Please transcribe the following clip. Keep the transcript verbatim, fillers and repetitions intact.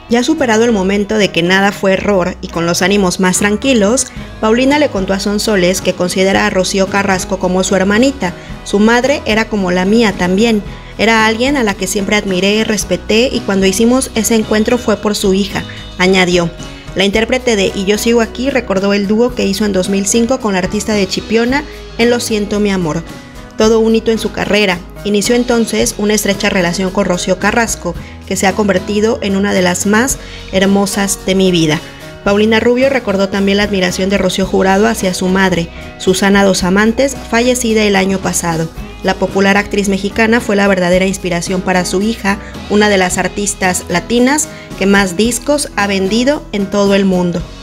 Ya superado el momento de que nada fue error y con los ánimos más tranquilos, Paulina le contó a Sonsoles que considera a Rocío Carrasco como su hermanita. Su madre era como la mía también. Era alguien a la que siempre admiré, respeté y cuando hicimos ese encuentro fue por su hija, añadió. La intérprete de Y yo sigo aquí recordó el dúo que hizo en dos mil cinco con la artista de Chipiona en Lo siento mi amor. Todo un hito en su carrera. Inició entonces una estrecha relación con Rocío Carrasco, que se ha convertido en una de las más hermosas de mi vida. Paulina Rubio recordó también la admiración de Rocío Jurado hacia su madre, Susana Dos Amantes, fallecida el año pasado. La popular actriz mexicana fue la verdadera inspiración para su hija, una de las artistas latinas que más discos ha vendido en todo el mundo.